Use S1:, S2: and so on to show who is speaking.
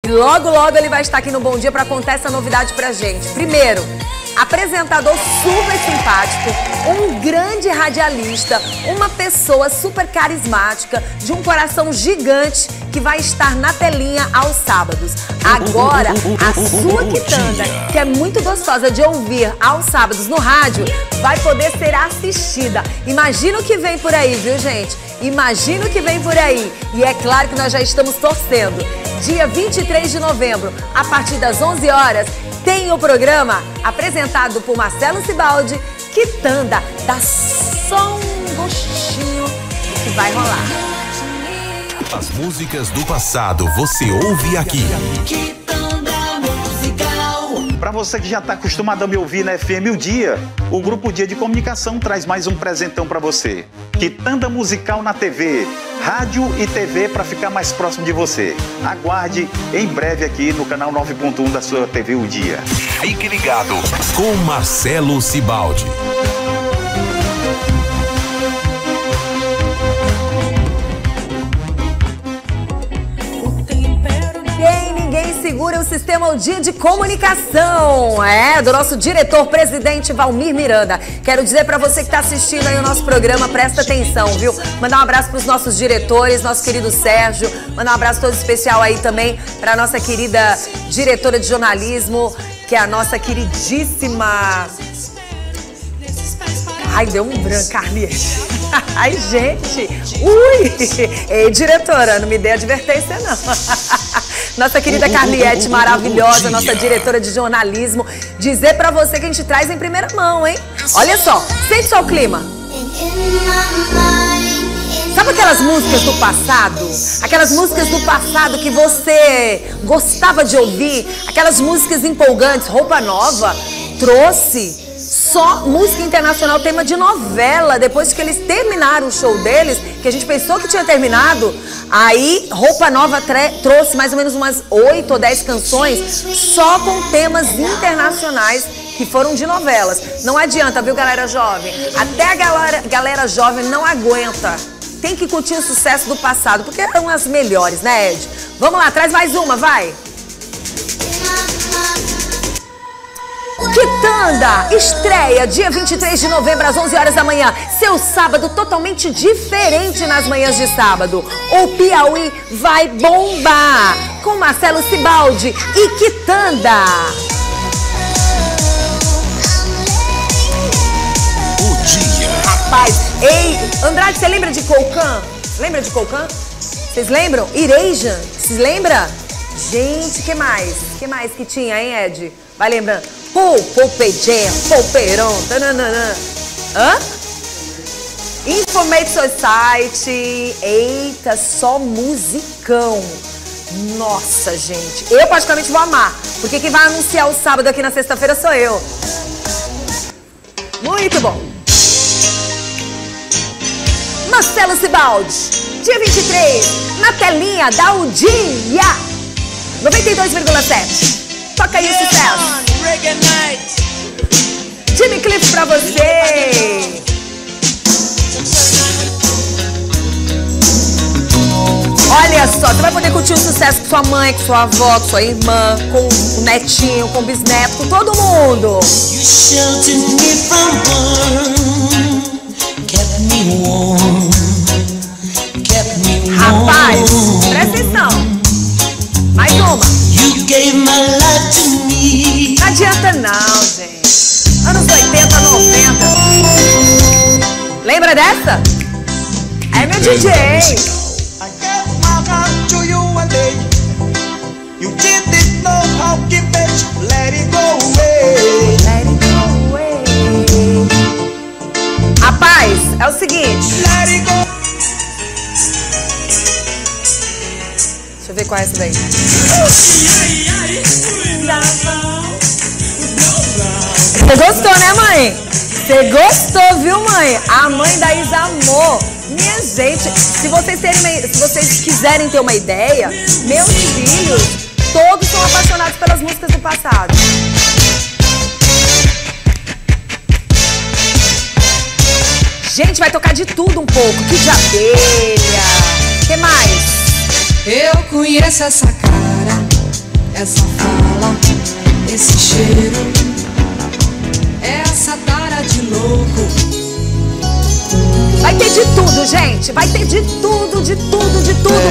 S1: Logo, logo ele vai estar aqui no Bom Dia para contar essa novidade pra gente. Primeiro, apresentador super simpático, um grande radialista, uma pessoa super carismática, de um coração gigante, que vai estar na telinha aos sábados. Agora, a sua quitanda, que é muito gostosa de ouvir aos sábados no rádio, vai poder ser assistida. Imagina o que vem por aí, viu, gente? Imagina o que vem por aí. E é claro que nós já estamos torcendo. Dia 23 de novembro, a partir das 11 horas, tem o programa apresentado por Marcelo Cibaldi, Quitanda. Dá só um gostinho do que vai rolar.
S2: As músicas do passado você ouve aqui.
S3: Para você que já está acostumado a me ouvir na FM O Dia, o Grupo Dia de Comunicação traz mais um presentão para você. Quitanda musical na TV, rádio e TV para ficar mais próximo de você. Aguarde em breve aqui no canal 9.1 da sua TV O Dia.
S2: Fique ligado com Marcelo Cibaldi.
S1: Ninguém segura o Sistema O Dia de Comunicação, do nosso diretor-presidente Valmir Miranda. Quero dizer pra você que está assistindo aí o nosso programa, presta atenção, viu? Mandar um abraço pros nossos diretores, nosso querido Sérgio, mandar um abraço todo especial aí também pra nossa querida diretora de jornalismo, que é a nossa queridíssima... Ai, deu um branco, Carliette. Ai, gente. Ui! Ei, diretora, não me dê advertência, não. Nossa querida Carliette, maravilhosa, nossa diretora de jornalismo. Dizer pra você que a gente traz em primeira mão, hein? Olha só, sente só o clima. Sabe aquelas músicas do passado? Aquelas músicas do passado que você gostava de ouvir? Aquelas músicas empolgantes, Roupa Nova trouxe só música internacional, tema de novela. Depois que eles terminaram o show deles, que a gente pensou que tinha terminado, aí Roupa Nova trouxe mais ou menos umas 8 ou 10 canções só com temas internacionais que foram de novelas. Não adianta, viu, galera jovem? Até a galera jovem não aguenta. Tem que curtir o sucesso do passado, porque eram as melhores, né, Ed? Vamos lá, traz mais uma, vai! Quitanda estreia dia 23 de novembro às 11 horas da manhã. Seu sábado totalmente diferente nas manhãs de sábado. O Piauí vai bombar com Marcelo Cibaldi e Quitanda.
S2: O Dia.
S1: Rapaz, ei, Andrade, você lembra de Colcan? Lembra de Colcan? Vocês lembram? Irejan, vocês lembram? Gente, que mais? Que mais que tinha, hein, Ed? Vai lembrando. Poupejé, Poupeirão, tananana. Hã? Informate Society. Eita, só musicão. Nossa, gente. Eu praticamente vou amar, porque quem vai anunciar o sábado aqui na sexta-feira sou eu. Muito bom. Marcelo Cibaldi, dia 23, na telinha da O Dia. 92,7. Toca aí o sucesso. Jimmy Cliff pra você. Olha só, você vai poder curtir o sucesso com sua mãe, com sua avó, com sua irmã, com o netinho, com o bisneto, com todo mundo. Rapaz, presta atenção. Mais uma. Não adianta não, gente. Anos 80, 90. Lembra dessa? É meu DJ. Rapaz, é o seguinte. Deixa eu ver qual é essa daí. Você gostou, né, mãe? Você gostou, viu, mãe? A mãe da Isa amou. Minha gente, se vocês quiserem ter uma ideia, meus filhos todos são apaixonados pelas músicas do passado. Gente, vai tocar de tudo um pouco. Kid de Abelha. Que mais?
S4: Eu conheço essa cara. essa fala, esse cheiro, essa tara de louco.
S1: Vai ter de tudo, gente. Vai ter de tudo, de tudo, de tudo.